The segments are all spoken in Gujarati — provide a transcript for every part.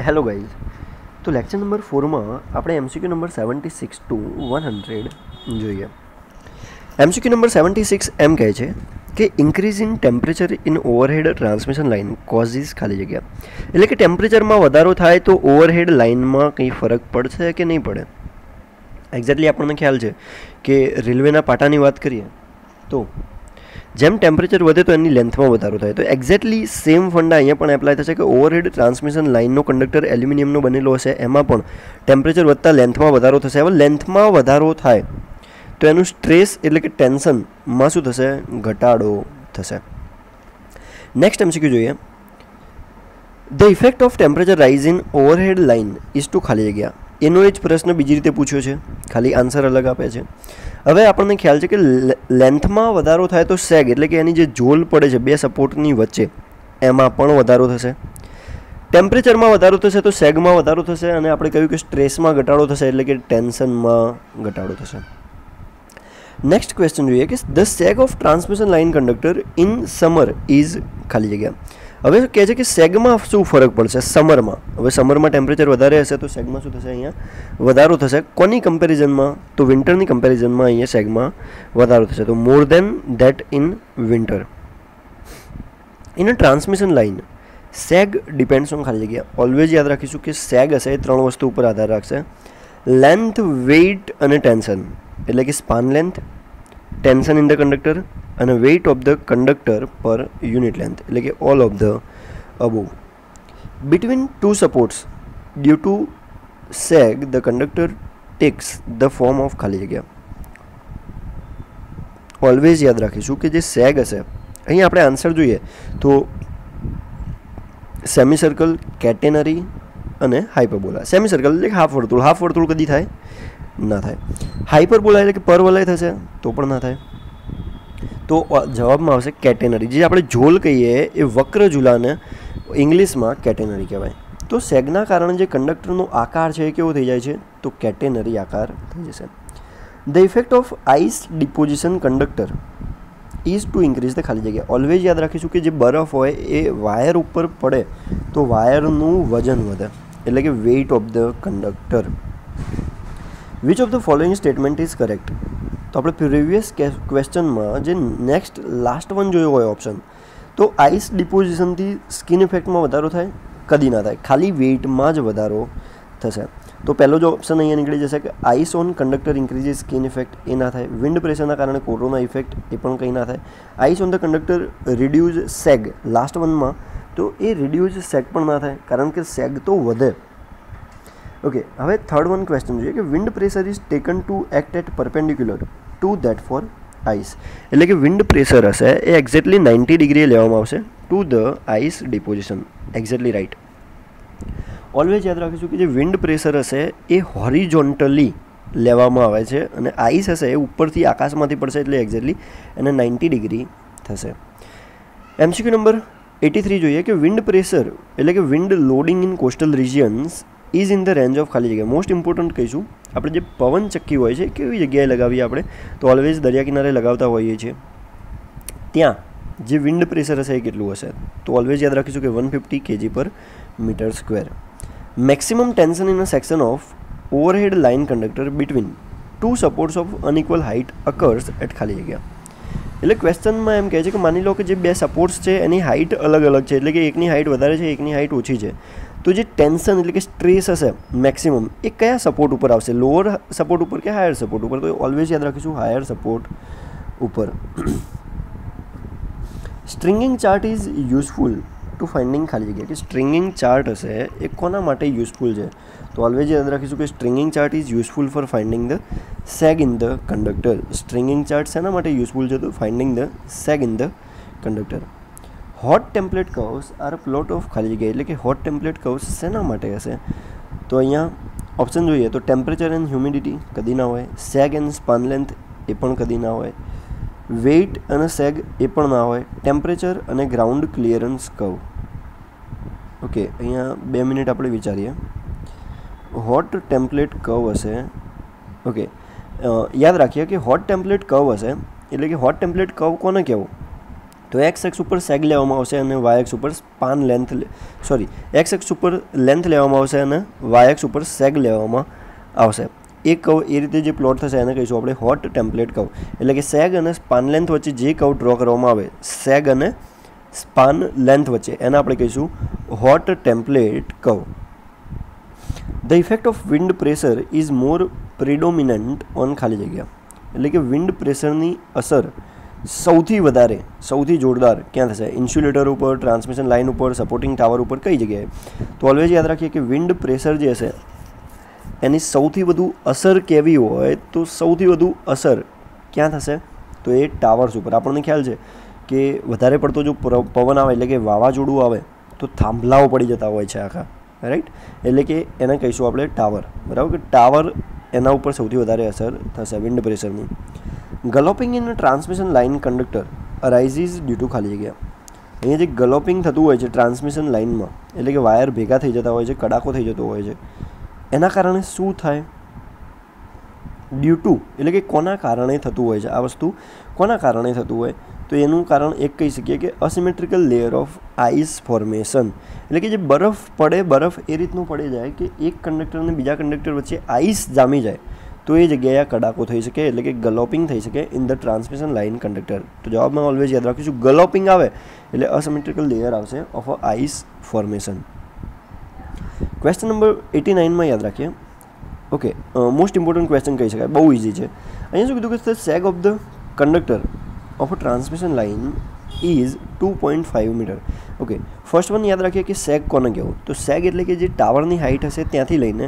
હેલો ગાઈઝ, તો લેક્ચર નંબર 4માં આપણે એમસીક્યુ નંબર 76 ટુ 100 જોઈએ. એમસીક્યુ નંબર 76 એમ કહે છે કે increase in temperature in overhead transmission line causes ખાલી જગ્યા, એટલે કે ટેમ્પરેચરમાં વધારો થાય તો ઓવરહેડ લાઇનમાં કંઈ ફરક પડશે કે નહીં પડે. એક્ઝેક્ટલી આપણને ખ્યાલ છે કે રેલવેના પાટાની વાત કરીએ તો જેમ ટેમ્પરેચર વધે તો એની લેન્થમાં વધારો થાય. તો એક્ઝેક્ટલી સેમ ફંડા અહીંયા પણ એપ્લાય થશે કે ઓવરહેડ ટ્રાન્સમિશન લાઇનનો કંડક્ટર એલ્યુમિનિયમનો બનેલો હશે, એમાં પણ ટેમ્પરેચર વધતા લેન્થમાં વધારો થશે. હવે લેન્થમાં વધારો થાય તો એનું સ્ટ્રેસ એટલે કે ટેન્શનમાં શું થશે? ઘટાડો થશે. નેક્સ્ટ એમસીક્યુ જોઈએ. The effect of temperature rise in overhead line is to ખાલી જગ્યા. એનો જ પ્રશ્ન બીજી રીતે પૂછ્યો છે, ખાલી આન્સર અલગ આપે છે. હવે આપણને ખ્યાલ છે કે લેન્થમાં વધારો થાય તો સેગ એટલે કે એની જે ઝોલ પડે છે બે સપોર્ટની વચ્ચે એમાં પણ વધારો થશે. ટેમ્પરેચરમાં વધારો થશે તો સેગમાં વધારો થશે, અને આપણે કહ્યું કે સ્ટ્રેસમાં ઘટાડો થશે એટલે કે ટેન્શનમાં ઘટાડો થશે. નેક્સ્ટ ક્વેશ્ચન જોઈએ કે the sag of transmission line conductor in summer is ખાલી જગ્યા. હવે કહે છે કે સેગમાં શું ફરક પડશે સમરમાં. હવે સમરમાં ટેમ્પરેચર વધારે હશે તો સેગમાં શું થશે? અહીંયા વધારો થશે. કોની કમ્પેરિઝનમાં? તો વિન્ટરની કમ્પેરિઝનમાં અહીંયા સેગમાં વધારો થશે. તો more than that in winter. In a transmission line sag depends on ખાલી જગ્યા. ઓલવેઝ યાદ રાખીશું કે સેગ હશે એ ત્રણ વસ્તુ ઉપર આધાર રાખશે: લેન્થ, વેઇટ અને ટેન્શન. એટલે કે span length, tension in the conductor અને weight of the conductor per unit length, એટલે કે all of the above. Between two supports due to sag the conductor takes the form of ખાલી જગ્યા. ઓલવેઝ યાદ રાખીશું કે જે સેગ હશે, અહીં આપણે આન્સર જોઈએ તો સેમી સર્કલ, કેટેનરી અને હાઇપરબોલા. સેમી સર્કલ એટલે હાફ વર્તુળ. હાફ વર્તુળ કદી થાય? ના થાય. હાઇપરબોલા એટલે કે પરવલય થશે તો પણ ના થાય. તો જવાબમાં આવશે કેટેનરી. જે આપણે ઝોલ કહીએ એ વક્ર ઝૂલાને ઇંગ્લિશમાં કેટેનરી કહેવાય. તો સેગના કારણે જે કંડક્ટરનો આકાર છે એ કેવો થઈ જાય છે? તો કેટેનરી આકાર થઈ જશે. The effect of ice deposition conductor is to increase the ખાલી જગ્યા. ઓલવેઝ યાદ રાખીશું કે જે બરફ હોય એ વાયર ઉપર પડે તો વાયરનું વજન વધે, એટલે કે weight of the conductor. Which of the following statement is correct? તો આપણે પ્રિવિયસ ક્વેશ્ચનમાં જે નેક્સ્ટ લાસ્ટ વન જોયો હોય ઓપ્શન, તો આઈસ ડિપોઝિશનથી સ્કિન ઇફેક્ટમાં વધારો થાય? કદી ના થાય. ખાલી વેઇટમાં જ વધારો થશે. તો પહેલો જ ઓપ્શન અહીંયા નીકળી જશે કે ice on conductor increase skin effect, એ ના થાય. વિન્ડ પ્રેશરના કારણે કોરોના ઇફેક્ટ, એ પણ કંઈ ના થાય. Ice on the conductor reduce sag, last વનમાં, તો એ રિડ્યુઝ સેગ પણ ના થાય કારણ કે સેગ તો વધે. ઓકે, હવે થર્ડ વન ક્વેશ્ચન જોઈએ કે wind pressure is taken to act at perpendicular to that for ice. એટલે કે વિન્ડ પ્રેશર હશે એ એક્ઝેક્ટલી 90 ડિગ્રીએ લેવામાં આવશે to the ice deposition. Exactly right. Always યાદ રાખીશું કે જે વિન્ડ પ્રેશર હશે એ હોરિઝોન્ટલી લેવામાં આવે છે, અને આઈસ હશે એ ઉપરથી આકાશમાંથી પડશે એટલે એક્ઝેક્ટલી એને 90 ડિગ્રી થશે. એમસીક્યુ નંબર 83 જોઈએ કે વિન્ડ પ્રેશર એટલે કે wind loading in coastal regions is in the range of ખાલી જગ્યા. મોસ્ટ ઇમ્પોર્ટન્ટ કહીશું આપણે જે પવન ચક્કી હોય છે કેવી જગ્યાએ લગાવીએ આપણે? તો ઓલવેઝ દરિયા કિનારે લગાવતા હોઈએ છીએ. ત્યાં જે વિન્ડ પ્રેશર હશે એ કેટલું હશે? તો ઓલવેઝ યાદ રાખીશું કે 150 kg/m². Maximum tension in a section of overhead line conductor between two supports of unequal height occurs at ખાલી જગ્યા. એટલે ક્વેશ્ચનમાં એમ કહે છે કે માની લો કે જે બે સપોર્ટ્સ છે એની હાઇટ અલગ અલગ છે, એટલે કે એકની હાઇટ વધારે છે, એકની હાઇટ ઓછી છે. તો જે ટેન્શન એટલે કે સ્ટ્રેસ હશે મેક્સિમમ એ કયા સપોર્ટ ઉપર આવશે? લોઅર સપોર્ટ ઉપર કે હાયર સપોર્ટ ઉપર? તો ઓલવેઝ યાદ રાખીશું હાયર સપોર્ટ ઉપર. Stringing chart is useful to finding ખાલી જગ્યા. કે સ્ટ્રિંગિંગ ચાર્ટ હશે એ કોના માટે યુઝફુલ છે? તો ઓલવેઝ યાદ રાખીશું કે stringing chart is useful for finding the sag in the conductor. Stringing chart શેના માટે યુઝફુલ છે? તો finding the sag in the conductor. Hot template curves are plot of ખાલી જગ્યા. એટલે કે હોટ ટેમ્પલેટ કર્વ્સ શેના માટે હશે? તો અહીંયા ઓપ્શન જોઈએ તો ટેમ્પરેચર એન્ડ હ્યુમિડિટી કદી ના હોય. સેગ એન્ડ સ્પાન લેન્થ એ પણ કદી ના હોય. વેઇટ અને સેગ એ પણ ના હોય. ટેમ્પરેચર અને ગ્રાઉન્ડ ક્લિયરન્સ કર્વ. ઓકે, અહીંયા 2 મિનિટ આપણે વિચારીએ. હોટ ટેમ્પલેટ કર્વ હશે. ઓકે, યાદ રાખીએ કે હોટ ટેમ્પલેટ કર્વ હશે એટલે કે હોટ ટેમ્પલેટ કર્વ કોને કહેવું? તો એક્સ એક્સ ઉપર સેગ લેવામાં આવશે અને વાય એક્સ ઉપર સ્પાન લેન્થ એક્સ એક્સ ઉપર લેન્થ લેવામાં આવશે અને વાય એક્સ ઉપર સેગ લેવામાં આવશે. એ કર્વ એ રીતે જે પ્લોટ થશે એને કહીશું આપણે હોટ ટેમ્પલેટ કર્વ. એટલે કે સેગ અને સ્પાન લેન્થ વચ્ચે જે કર્વ ડ્રો કરવામાં આવે સેગ અને સ્પાન લેન્થ વચ્ચે એને આપણે કહીશું hot template curve. The effect of wind pressure is more predominant on ખાલી જગ્યા. એટલે કે વિન્ડ પ્રેશરની અસર સૌથી જોરદાર ક્યાં થશે? ઇન્સ્યુલેટર ઉપર, ટ્રાન્સમિશન લાઇન ઉપર, સપોર્ટિંગ ટાવર ઉપર, કઈ જગ્યાએ? તો ઓલવેઝ યાદ રાખીએ કે વિન્ડ પ્રેશર જે હશે એની સૌથી વધુ અસર કેવી હોય તો સૌથી વધુ અસર ક્યાં થશે? તો એ ટાવર્સ ઉપર. આપણને ખ્યાલ છે કે વધારે પડતો જો પવન આવે એટલે કે વાવાઝોડું આવે તો થાંભલાઓ પડી જતા હોય છે આખા, રાઈટ? એટલે કે એને કહીશું આપણે ટાવર, બરાબર? કે ટાવર એના ઉપર સૌથી વધારે અસર થશે વિન્ડ પ્રેશરની. Galloping in transmission line conductor arises due to ખાલી જગ્યા. અહીંયા જે ગલોપિંગ થતું હોય છે ટ્રાન્સમિશન લાઇનમાં, એટલે કે વાયર ભેગા થઈ જતા હોય છે, કડાકો થઈ જતો હોય છે, એના કારણે શું થાય? ડ્યુ ટુ એટલે કે કોના કારણે થતું હોય છે આ વસ્તુ? કોના કારણે થતું હોય? તો એનું કારણ એક કહી શકીએ કે asymmetrical layer of ice formation. એટલે કે જે બરફ પડે, બરફ એ રીતનું પડી જાય કે એક કંડક્ટર અને બીજા કંડક્ટર વચ્ચે આઈસ જામી જાય તો એ જગ્યાએ કડાકો થઈ શકે, એટલે કે ગલોપિંગ થઈ શકે in the transmission line conductor. તો જવાબમાં ઓલવેઝ યાદ રાખીશું ગલોપિંગ આવે એટલે અસિમેટ્રિકલ લેયર આવશે of a ice formation. Question number 89માં યાદ રાખીએ. ઓકે, મોસ્ટ ઇમ્પોર્ટન્ટ ક્વેશ્ચન કહી શકાય, બહુ ઇઝી છે. અહીંયા શું કીધું કે sag of the conductor of a transmission line is 2.5 metre. Okay, first one યાદ રાખીએ કે સેગ કોને કહેવું? તો સેગ એટલે કે જે ટાવરની હાઇટ હશે ત્યાંથી લઈને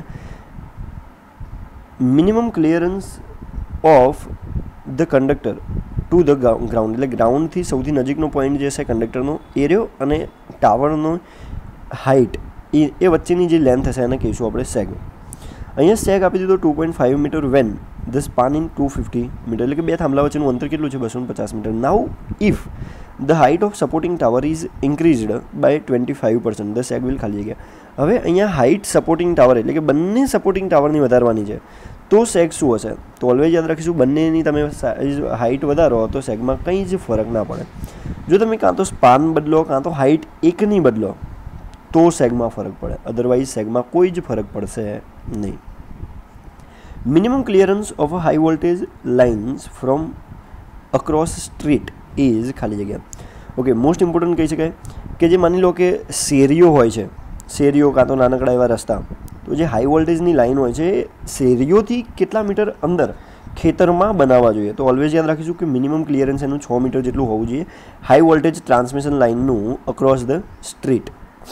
minimum clearance of the conductor to the ground, એટલે ગ્રાઉન્ડથી સૌથી નજીકનો પોઈન્ટ જે છે કંડક્ટરનો એરિયો અને ટાવરનો હાઇટ એ વચ્ચેની જે લેન્થ હશે એને કહીશું આપણે સેગ. અહીંયા સેગ આપી દીધો 2.5 metre when the span in 250 metre, એટલે કે બે થાંભલા વચ્ચેનું અંતર કેટલું છે? 250 metre. Now if the height of supporting tower is increased by 25%, the sag will ખાલી જગ્યા. હવે અહીંયા હાઇટ સપોર્ટિંગ ટાવર એટલે કે બંને સપોર્ટિંગ ટાવરની વધારવાની છે તો સેગ શું હશે? તો ઓલવેઝ યાદ રાખીશું બંનેની તમે હાઇટ વધારો તો સેગમાં કંઈ જ ફરક ના પડે. જો તમે કાં તો સ્પાન બદલો કાં તો હાઇટ એકની બદલો તો સેગમાં ફરક પડે, અદરવાઇઝ સેગમાં કોઈ જ ફરક પડશે નહીં. Minimum clearance of a high voltage lines from across street is ખાલી જગ્યા. ઓકે, મોસ્ટ ઇમ્પોર્ટન્ટ કહી શકાય કે જે માની લો કે શેરીઓ હોય છે, શેરીઓ કાં તો નાનકડા એવા રસ્તા, તો જે હાઈ વોલ્ટેજની લાઇન હોય છે શેરીઓથી કેટલા મીટર અંદર ખેતરમાં બનાવવા જોઈએ? તો ઓલવેઝ યાદ રાખીશું કે મિનિમમ ક્લિયરન્સ એનું 6 મીટર જેટલું હોવું જોઈએ હાઈ વોલ્ટેજ ટ્રાન્સમિશન લાઇનનું across the street.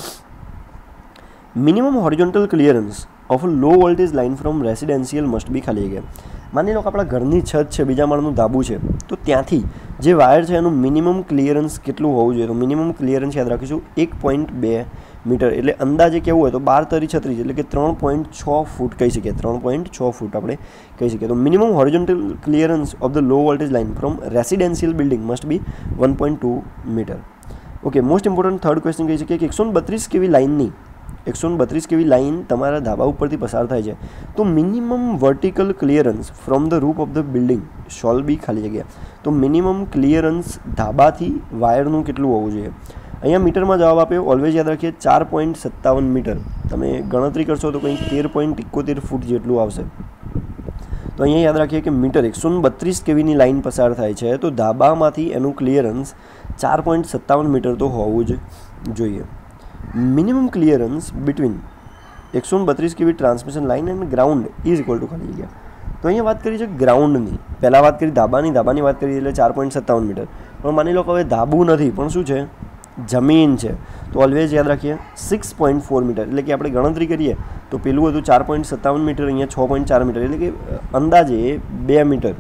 Minimum horizontal clearance of low voltage line from residential must be ખાલી જગ્યા. માની લો કે આપણા ઘરની છત છે, બીજા માળનું ધાબુ છે, તો ત્યાંથી જે વાયર છે એનું મિનિમમ ક્લિયરન્સ કેટલું હોવું જોઈએ? તો મિનિમમ ક્લિયરન્સ યાદ રાખીશું 1.2 મીટર, એટલે અંદાજે કેવું હોય તો 12 તરી 36 એટલે કે 3.6 ફૂટ કહી શકીએ. 3.6 ફૂટ આપણે કહી શકીએ. તો minimum horizontal clearance of the low voltage line from residential building must be 1.2 metre. Okay, most important third question કહી શકીએ કે 132 kV લાઇનની 132 kV લાઇન તમારા ધાબા ઉપરથી પસાર થાય છે તો minimum vertical clearance from the roof of the building shall be ખાલી જગ્યા. તો મિનિમમ ક્લિયરન્સ ધાબાથી વાયરનું કેટલું હોવું જોઈએ? અહીંયા મીટરમાં જવાબ આપ્યો, ઓલવેઝ યાદ રાખીએ 4.57 મીટર. તમે ગણતરી કરશો તો કંઈક 13.71 ફૂટ જેટલું આવશે. તો અહીંયા યાદ રાખીએ કે મીટર 132 kVની લાઇન પસાર થાય છે તો ધાબામાંથી એનું ક્લિયરન્સ 4.57 મીટર તો હોવું જ જોઈએ. Minimum clearance between 132 kV transmission line and ground is equal to ખાલી જગ્યા. તો અહીંયા વાત કરી છે ગ્રાઉન્ડની, પહેલાં વાત કરી ધાબાની વાત કરી એટલે 4.57 મીટર. પણ માની લો કે હવે ધાબુ નથી પણ શું છે? જમીન છે. તો ઓલવેઝ યાદ રાખીએ 6.4 મીટર, એટલે કે આપણે ગણતરી કરીએ તો પેલું હતું 4.57 મીટર, અહીંયા 6.4 મીટર, એટલે કે અંદાજે 2 મીટર,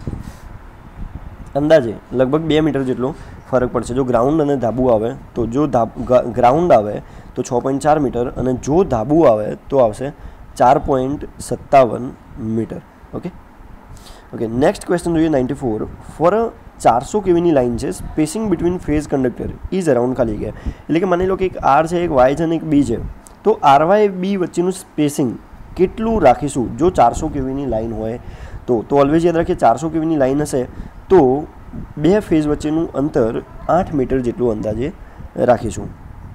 અંદાજે લગભગ 2 મીટર જેટલો ફરક પડશે જો ગ્રાઉન્ડ અને ધાબુ આવે. તો જો ગ્રાઉન્ડ આવે તો 6.4 મીટર અને જો ધાબુ આવે તો આવશે 4.57 મીટર. ઓકે, નેક્સ્ટ ક્વેશ્ચન જોઈએ 94. ફોર અ 400 kVની લાઇન છે, spacing between phase conductor is around ખાલી ગયા. એટલે કે માની લો કે એક આર છે, એક વાય છે અને એક બી છે, તો આર વાય બી વચ્ચેનું સ્પેસિંગ કેટલું રાખીશું જો 400 kVની લાઇન હોય તો? ઓલવેઝ યાદ રાખીએ 400 kVની લાઇન હશે તો બે ફેઝ વચ્ચેનું અંતર 8 મીટર જેટલું અંદાજે રાખીશું.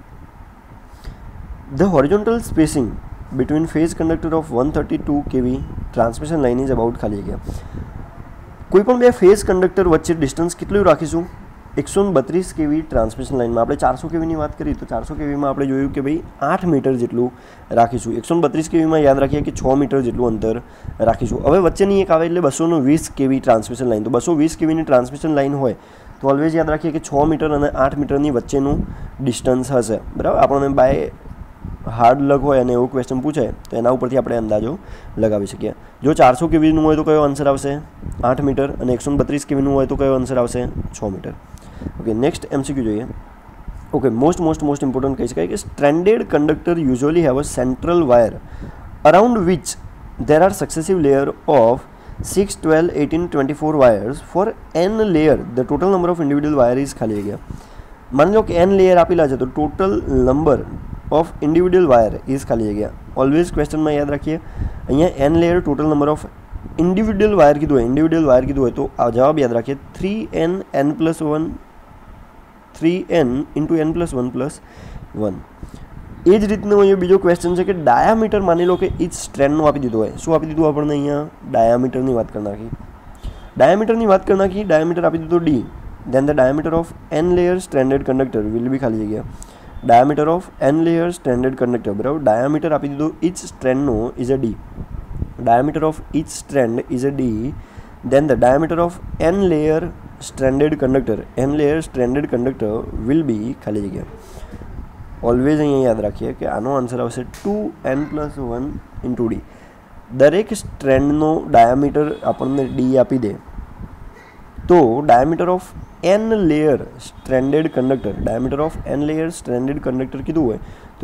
The horizontal spacing between phase conductor of 132 kV transmission line is about ખાલી જગ્યા. કોઈ પણ બે ફેઝ કંડક્ટર વચ્ચે ડિસ્ટન્સ કેટલું રાખીશું? 132 kV ટ્રાન્સમિશન લાઇનમાં આપણે 400 kVની વાત કરી તો 400 kVમાં આપણે જોયું કે ભાઈ 8 મીટર જેટલું રાખીશું. 132 kVમાં યાદ રાખીએ કે 6 મીટર જેટલું અંતર રાખીશું. હવે વચ્ચેની એક આવે એટલે 220 kV ટ્રાન્સમિશન લાઇન. તો 220 kVની ટ્રાન્સમિશન લાઇન હોય તો ઓલવેઝ યાદ રાખીએ કે 6 મીટર અને 8 મીટરની વચ્ચેનું ડિસ્ટન્સ હશે. બરાબર, આપણને બાય હાર્ડ લક હોય અને એવો ક્વેશ્ચન પૂછે તો એના ઉપરથી આપણે અંદાજો લગાવી શકીએ. જો 400 kVનું હોય તો કયો આન્સર આવશે? 8 મીટર, અને 132 kVનું હોય તો કયો આન્સર આવશે? 6 મીટર. ઓકે, નેક્સ્ટ MCQ જોઈએ. ઓકે, મોસ્ટ ઇમ્પોર્ટન્ટ કહી શકાય કે stranded conductor usually have a central wire around which there are successive layer of 6, 12, 18, 24 wires for n layer. The total number of individual wire is ખાલી જગ્યા. માની લો કે n લેયર આપેલા છે તો total number of individual wire is ખાલી જગ્યા. ઓલવેઝ ક્વેશ્ચનમાં યાદ રાખીએ અહીંયા n layer total number of individual wire કીધું હોય તો આ જવાબ યાદ રાખીએ 3n n+1 3n into n+1+1. એ જ રીતનો અહીંયા બીજો ક્વેશ્ચન છે કે ડાયામીટર માની લો કે ઈચ સ્ટ્રેન્ડનું આપી દીધું હોય. શું આપી દીધું આપણને? અહીંયા ડાયામીટરની વાત કરી નાખી. ડાયામીટર આપી દીધું d. then the diameter of n layer stranded conductor will be ખાલી જગ્યા. diameter of n layer stranded conductor, બરાબર. ડાયામીટર આપી દીધું each strandનો is a d. diameter of each strand is a d. then the diameter of n layer stranded conductor will be ખાલી જગ્યા. ઓલવેઝ અહીંયા યાદ રાખીએ કે આનો આન્સર આવશે 2n+1 into d. દરેક સ્ટ્રેન્ડનો ડાયામીટર આપણને d આપી દે તો diameter of n layer stranded conductor કીધું હોય તો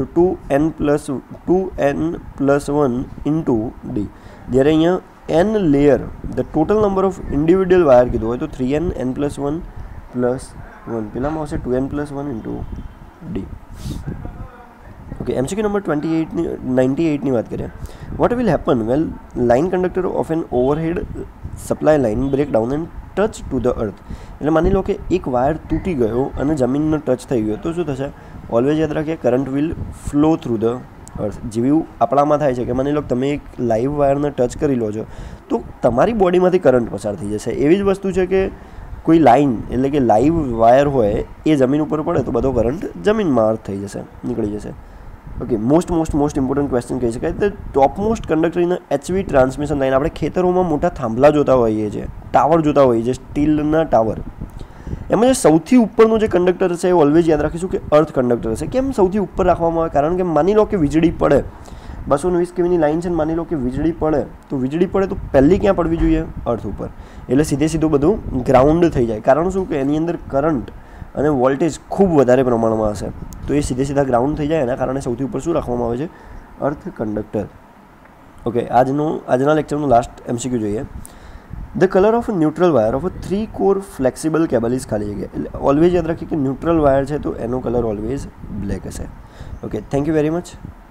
2n+1 into d. જ્યારે અહીંયા n layer the total number of individual wire કીધું હોય તો 3n n+1+1. પેલામાં આવશે 2n+1 into d. Okay, MCQ number 98ની વાત કરીએ. What will happen well line conductor of an overhead supply line break down and touch to the earth. એટલે માની લો કે એક વાયર તૂટી ગયો અને જમીનનો ટચ થઈ ગયો તો શું થશે? ઓલવેઝ યાદ રાખીએ current will flow through the earth. જેવું આપણામાં થાય છે કે માની લો કે તમે એક લાઈવ વાયરને ટચ કરી લો છો તો તમારી બોડીમાંથી કરંટ પસાર થઈ જશે. એવી જ વસ્તુ છે કે કોઈ લાઇન એટલે કે લાઈવ વાયર હોય એ જમીન ઉપર પડે તો બધો કરંટ જમીનમાં અર્થ થઈ જશે, નીકળી જશે. ઓકે, મોસ્ટ ઇમ્પોર્ટન્ટ ક્વેશ્ચન કહી શકાય. The top most conductor in HV transmission line. આપણે ખેતરોમાં મોટા થાંભલા જોતા હોઈએ છીએ, ટાવર જોતા હોઈએ છીએ, સ્ટીલના ટાવર. એમાં જે સૌથી ઉપરનો જે કંડક્ટર છે એ ઓલવેઝ યાદ રાખીશું કે અર્થ કંડક્ટર છે. કેમ સૌથી ઉપર રાખવામાં આવે? કારણ કે માની લો કે વીજળી પડે, 220 kVની લાઇન છે, માની લો કે વીજળી પડે તો પહેલી ક્યાં પડવી જોઈએ? અર્થ ઉપર. એટલે સીધું બધું ગ્રાઉન્ડ થઈ જાય. કારણ શું કે એની અંદર કરંટ અને વોલ્ટેજ ખૂબ વધારે પ્રમાણમાં હશે તો એ સીધા ગ્રાઉન્ડ થઈ જાય. એના કારણે સૌથી ઉપર શું રાખવામાં આવે છે? અર્થ કંડક્ટર. ઓકે, આજના લેક્ચરનું લાસ્ટ MCQ જોઈએ. The colour of neutral wire of a 3 core flexible cable is ખાલી જગ્યા. એટલે ઓલવેઝ યાદ રાખીએ કે ન્યુટ્રલ વાયર છે તો એનો કલર ઓલવેઝ બ્લેક હશે. Okay, thank you very much.